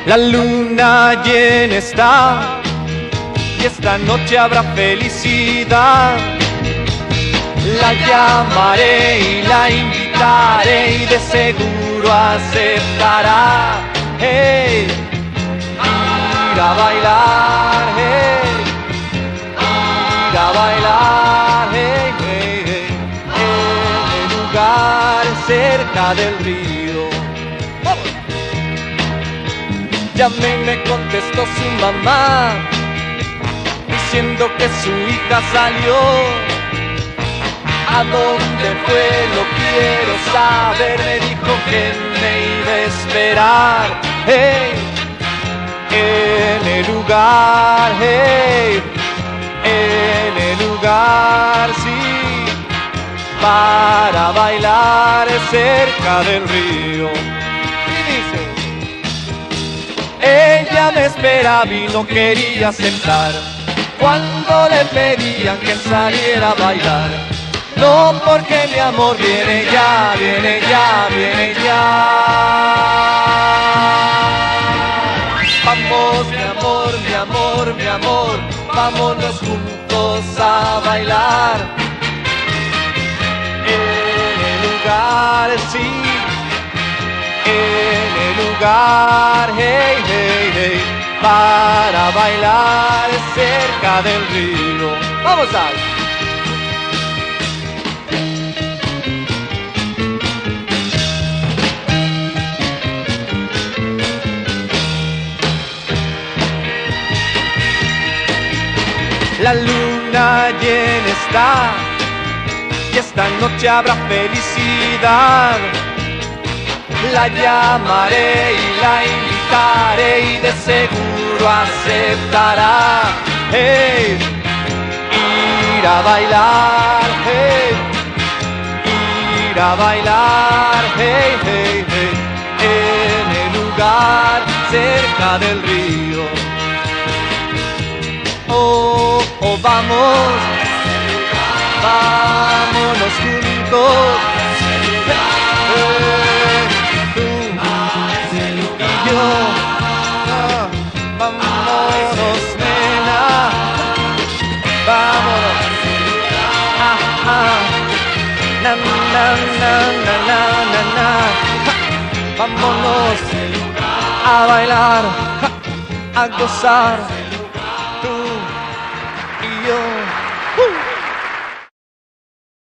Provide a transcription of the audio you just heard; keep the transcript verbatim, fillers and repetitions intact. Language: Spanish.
La luna llena está y esta noche habrá felicidad. La llamaré y la invitaré y de seguro aceptará. Hey, ir a bailar, hey, ir a bailar, hey, hey, hey, en el lugar cerca del río. ¡Vamos! Llamé y me contestó su mamá diciendo que su hija salió. ¿A dónde fue? Lo quiero saber. Me dijo que me iba a esperar. Hey, en el lugar, hey, en el lugar, sí, para bailar cerca del río. Y dice, ella me esperaba y no quería aceptar cuando le pedían que saliera a bailar. No, porque mi amor viene ya, viene ya, viene ya. Vamos, mi amor, mi amor, mi amor, vámonos juntos a bailar. En el lugar, sí, en el lugar, hey, hey, hey, para bailar cerca del río. Vamos a La luna llena está y esta noche habrá felicidad. La llamaré y la invitaré y de seguro aceptará. Hey, ir a bailar, hey, ir a bailar, hey, hey, hey, en el lugar cerca del río. Oh, oh, vamos, vámonos juntos, eh, tú y yo, ah, vámonos, nena, vámonos, ah, ah, na, na, na, na, na, na, na, ja, vámonos a bailar, ja, a gozar. Yo, uh.